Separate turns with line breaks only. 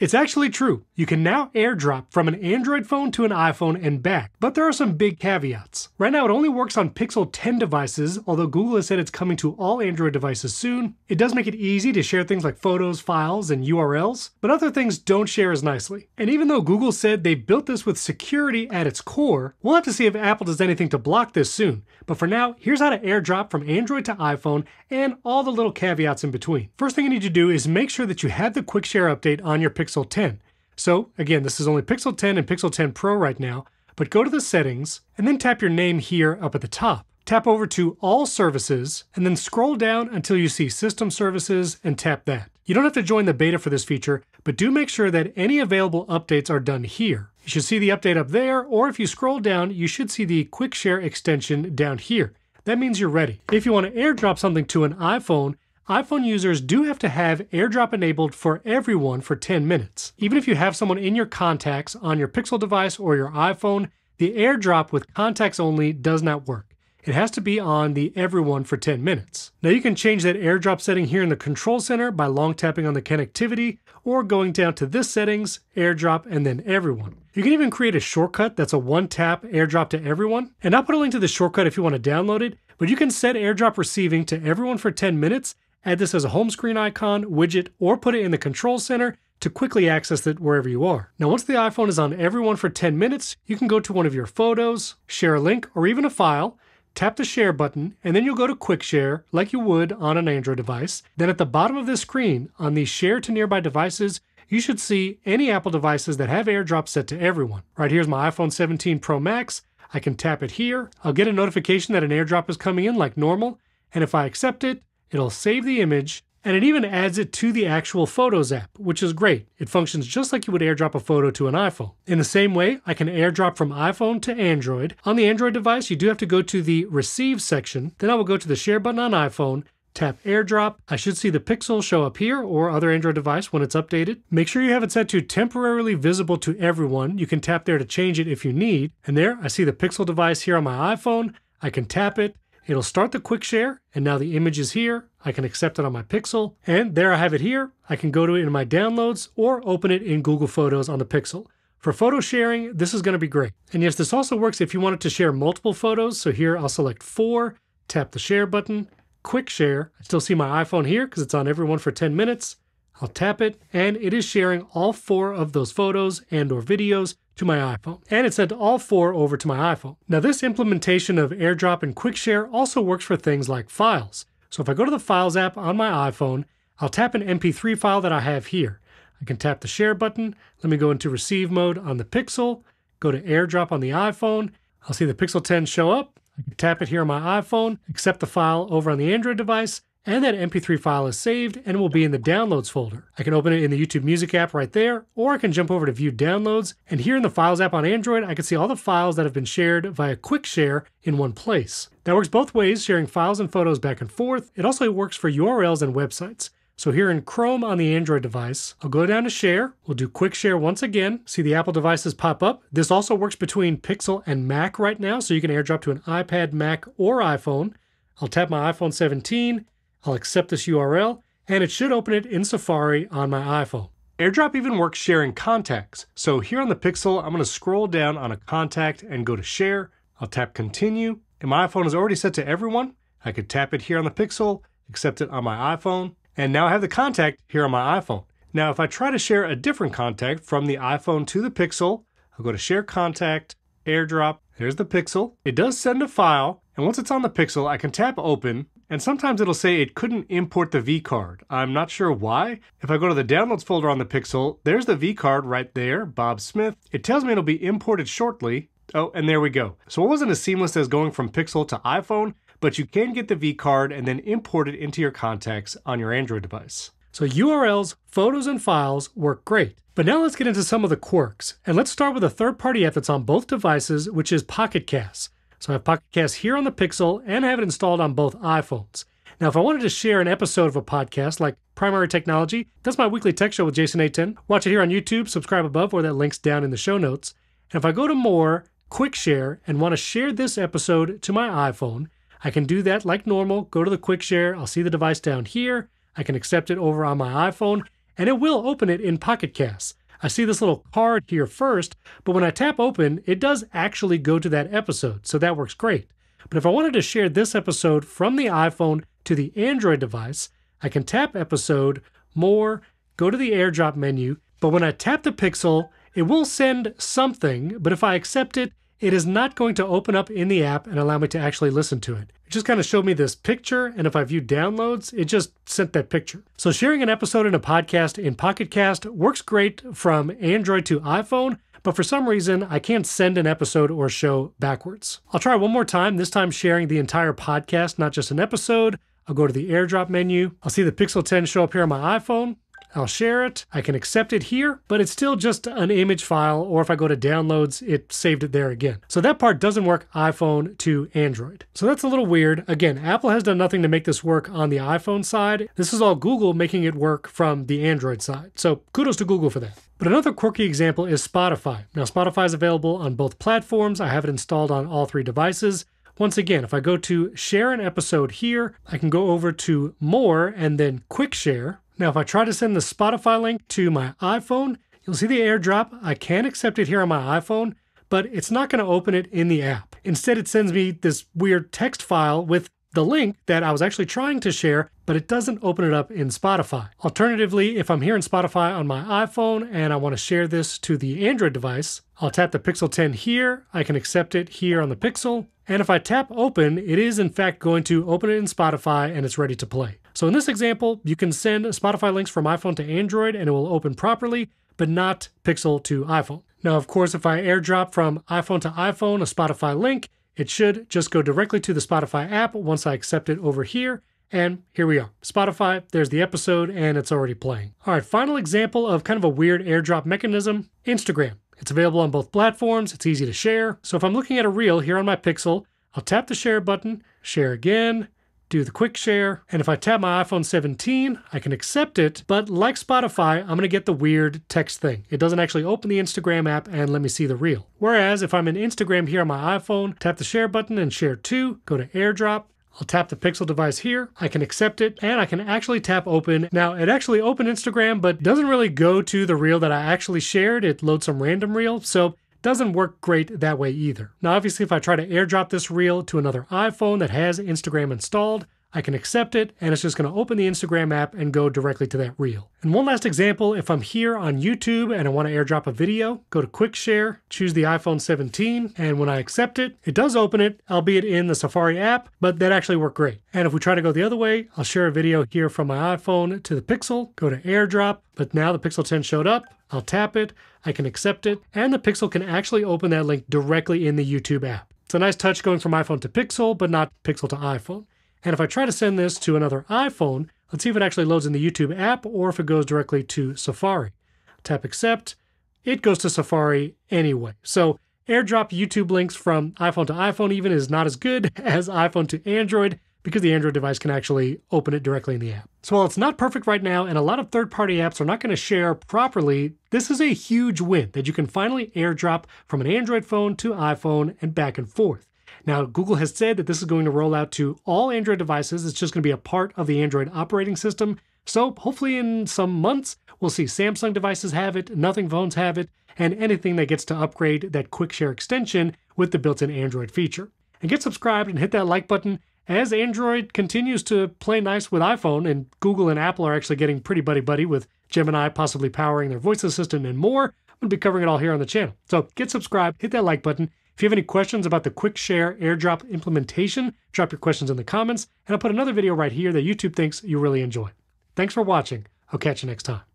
It's actually true. You can now AirDrop from an Android phone to an iPhone and back, but there are some big caveats. Right now it only works on Pixel 10 devices, although Google has said it's coming to all Android devices soon. It does make it easy to share things like photos, files, and URLs, but other things don't share as nicely. And even though Google said they built this with security at its core, we'll have to see if Apple does anything to block this soon. But for now, here's how to AirDrop from Android to iPhone and all the little caveats in between. First thing you need to do is make sure that you have the Quick Share update on your Pixel 10. So again, this is only Pixel 10 and Pixel 10 Pro right now, but go to the settings and then tap your name here up at the top. Tap over to All Services and then scroll down until you see System Services and tap that. You don't have to join the beta for this feature, but do make sure that any available updates are done here. You should see the update up there, or if you scroll down, you should see the Quick Share extension down here. That means you're ready. If you want to AirDrop something to an iPhone, iPhone users do have to have AirDrop enabled for everyone for 10 minutes. Even if you have someone in your contacts on your Pixel device or your iPhone, the AirDrop with contacts only does not work. It has to be on the everyone for 10 minutes. Now you can change that AirDrop setting here in the control center by long tapping on the connectivity or going down to this settings, AirDrop, and then everyone. You can even create a shortcut that's a one-tap AirDrop to everyone. And I'll put a link to the shortcut if you want to download it, but you can set AirDrop receiving to everyone for 10 minutes, add this as a home screen icon, widget, or put it in the control center to quickly access it wherever you are. Now once the iPhone is on everyone for 10 minutes, you can go to one of your photos, share a link, or even a file, tap the share button, and then you'll go to Quick Share like you would on an Android device. Then at the bottom of this screen, on the Share to Nearby Devices, you should see any Apple devices that have AirDrop set to everyone. Right here's my iPhone 17 Pro Max. I can tap it here. I'll get a notification that an AirDrop is coming in like normal, and if I accept it, it'll save the image, and it even adds it to the actual Photos app, which is great. It functions just like you would AirDrop a photo to an iPhone. In the same way, I can AirDrop from iPhone to Android. On the Android device, you do have to go to the Receive section. Then I will go to the Share button on iPhone, tap AirDrop. I should see the Pixel show up here or other Android device when it's updated. Make sure you have it set to temporarily visible to everyone. You can tap there to change it if you need. And there, I see the Pixel device here on my iPhone. I can tap it. It'll start the Quick Share, and now the image is here. I can accept it on my Pixel, and there I have it here. I can go to it in my downloads or open it in Google Photos on the Pixel. For photo sharing, this is going to be great. And yes, this also works if you wanted to share multiple photos. So here I'll select 4, tap the Share button, Quick Share. I still see my iPhone here because it's on everyone for 10 minutes. I'll tap it, and it is sharing all 4 of those photos and or videos to my iPhone. And it sent all 4 over to my iPhone. Now this implementation of AirDrop and Quick Share also works for things like files. So if I go to the Files app on my iPhone, I'll tap an MP3 file that I have here. I can tap the Share button. Let me go into Receive mode on the Pixel, go to AirDrop on the iPhone. I'll see the Pixel 10 show up. I can tap it here on my iPhone, accept the file over on the Android device, and that MP3 file is saved and will be in the Downloads folder. I can open it in the YouTube Music app right there, or I can jump over to View Downloads, and here in the Files app on Android, I can see all the files that have been shared via Quick Share in one place. That works both ways, sharing files and photos back and forth. It also works for URLs and websites. So here in Chrome on the Android device, I'll go down to Share. We'll do Quick Share once again. See the Apple devices pop up. This also works between Pixel and Mac right now, so you can AirDrop to an iPad, Mac, or iPhone. I'll tap my iPhone 17. I'll accept this URL, and it should open it in Safari on my iPhone. AirDrop even works sharing contacts. So here on the Pixel, I'm going to scroll down on a contact and go to Share. I'll tap Continue, and my iPhone is already set to everyone. I could tap it here on the Pixel, accept it on my iPhone, and now I have the contact here on my iPhone. Now if I try to share a different contact from the iPhone to the Pixel, I'll go to Share Contact, AirDrop, there's the Pixel. It does send a file, and once it's on the Pixel, I can tap Open, and sometimes it'll say it couldn't import the vCard. I'm not sure why. If I go to the Downloads folder on the Pixel, there's the vCard right there, Bob Smith. It tells me it'll be imported shortly. Oh, and there we go. So it wasn't as seamless as going from Pixel to iPhone, but you can get the vCard and then import it into your contacts on your Android device. So URLs, photos, and files work great. But now let's get into some of the quirks. And let's start with a third-party app that's on both devices, which is Pocket Casts. So I have Pocket Casts here on the Pixel and I have it installed on both iPhones. Now, if I wanted to share an episode of a podcast like Primary Technology, that's my weekly tech show with Jason A10. Watch it here on YouTube, subscribe above, or that link's down in the show notes. And if I go to More, Quick Share, and want to share this episode to my iPhone, I can do that like normal. Go to the Quick Share. I'll see the device down here. I can accept it over on my iPhone. and it will open it in Pocket Casts. I see this little card here first, but when I tap open, it does actually go to that episode, so that works great. But if I wanted to share this episode from the iPhone to the Android device, I can tap Episode, More, go to the AirDrop menu, but when I tap the Pixel, it will send something, but if I accept it, it is not going to open up in the app and allow me to actually listen to it. It just kind of showed me this picture, and if I view downloads, it just sent that picture. So sharing an episode in a podcast in Pocket Cast works great from Android to iPhone, but for some reason, I can't send an episode or show backwards. I'll try one more time, this time sharing the entire podcast, not just an episode. I'll go to the AirDrop menu. I'll see the Pixel 10 show up here on my iPhone. I'll share it. I can accept it here, but it's still just an image file, or if I go to downloads, it saved it there again. So that part doesn't work iPhone to Android. So that's a little weird. Again, Apple has done nothing to make this work on the iPhone side. This is all Google making it work from the Android side. So kudos to Google for that. But another quirky example is Spotify. Now, Spotify is available on both platforms. I have it installed on all 3 devices. Once again, if I go to share an episode here, I can go over to More and then Quick Share. Now, if I try to send the Spotify link to my iPhone, you'll see the AirDrop. I can accept it here on my iPhone, but it's not going to open it in the app. Instead, it sends me this weird text file with the link that I was actually trying to share, but it doesn't open it up in Spotify. Alternatively, if I'm here in Spotify on my iPhone and I want to share this to the Android device, I'll tap the Pixel 10 here. I can accept it here on the Pixel. And if I tap open, it is in fact going to open it in Spotify and it's ready to play. So in this example, you can send Spotify links from iPhone to Android and it will open properly, but not Pixel to iPhone. Now, of course, if I AirDrop from iPhone to iPhone a Spotify link, it should just go directly to the Spotify app once I accept it over here. And here we are. Spotify, there's the episode, and it's already playing. All right, final example of kind of a weird AirDrop mechanism, Instagram. It's available on both platforms. It's easy to share. So if I'm looking at a reel here on my Pixel, I'll tap the share button, share again, do the quick share. And if I tap my iPhone 17, I can accept it. But like Spotify, I'm going to get the weird text thing. It doesn't actually open the Instagram app and let me see the reel. Whereas if I'm in Instagram here on my iPhone, tap the share button and share to, go to AirDrop. I'll tap the Pixel device here, I can accept it, and I can actually tap open. Now, it actually opened Instagram, but doesn't really go to the reel that I actually shared. It loads some random reel, so it doesn't work great that way either. Now, obviously, if I try to AirDrop this reel to another iPhone that has Instagram installed, I can accept it, and it's just going to open the Instagram app and go directly to that reel. And one last example, if I'm here on YouTube and I want to AirDrop a video, go to Quick Share, choose the iPhone 17, and when I accept it, it does open it, albeit in the Safari app, but that actually worked great. And if we try to go the other way, I'll share a video here from my iPhone to the Pixel, go to AirDrop, but now the Pixel 10 showed up, I'll tap it, I can accept it, and the Pixel can actually open that link directly in the YouTube app. It's a nice touch going from iPhone to Pixel, but not Pixel to iPhone. And if I try to send this to another iPhone, let's see if it actually loads in the YouTube app or if it goes directly to Safari. Tap accept, it goes to Safari anyway. So AirDrop YouTube links from iPhone to iPhone even is not as good as iPhone to Android because the Android device can actually open it directly in the app. So while it's not perfect right now and a lot of third-party apps are not going to share properly, this is a huge win that you can finally AirDrop from an Android phone to iPhone and back and forth. Now, Google has said that this is going to roll out to all Android devices. It's just going to be a part of the Android operating system. So hopefully in some months, we'll see Samsung devices have it, Nothing phones have it, and anything that gets to upgrade that Quick Share extension with the built-in Android feature. And get subscribed and hit that like button as Android continues to play nice with iPhone, and Google and Apple are actually getting pretty buddy-buddy with Gemini possibly powering their voice assistant and more. I'm going to be covering it all here on the channel. So get subscribed, hit that like button. If you have any questions about the Quick Share AirDrop implementation, drop your questions in the comments, and I'll put another video right here that YouTube thinks you really enjoy. Thanks for watching. I'll catch you next time.